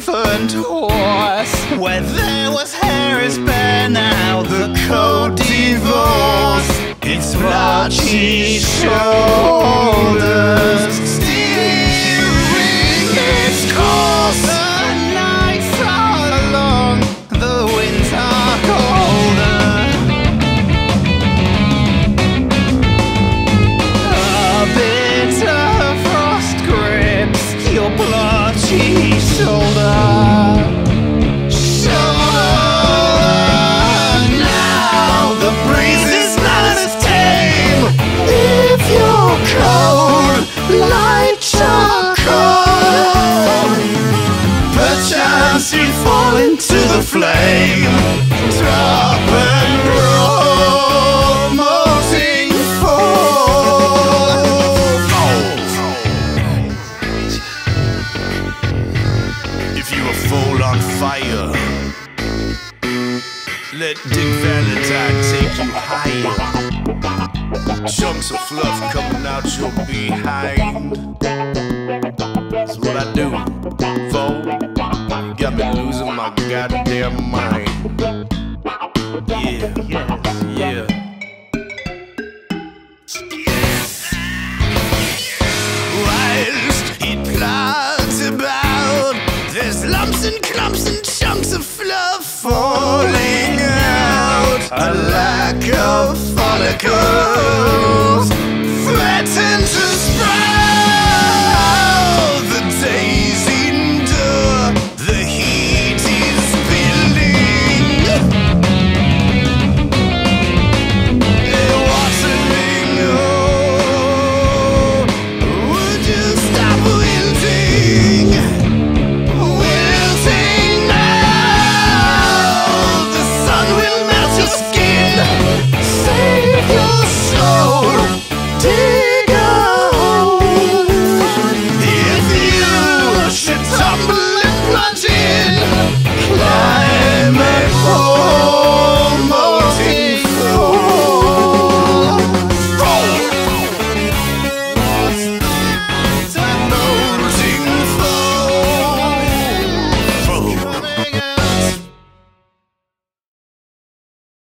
infant horse. Where there was hair is bare now, the code divorce. It's blotchy shoulders, steering its course. The nights are long, the winds are colder. A bitter frost grips your blotchy shoulder. Now the breeze is not as tame. If you're cold, light charcoal, perchance you fall into the flame. Drop and roll, Moulting Foal. If you a foal on fire, let Dick Valentine take you higher. Chunks of fluff coming out your behind. That's what I do, fool. You got me losing my goddamn mind. Yeah, yeah. Whilst it plods about, there's lumps and clumps and chunks of fluff falling out. A lack of follicles